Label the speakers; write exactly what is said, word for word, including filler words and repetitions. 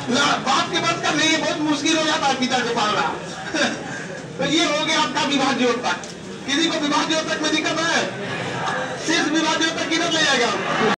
Speaker 1: बाप के बस का नहीं है, बहुत मुश्किल हो जाता है पिता को पालना। तो ये हो गया आपका विवाह ज्योतक। किसी को विवाह ज्योतक में दिक्कत है?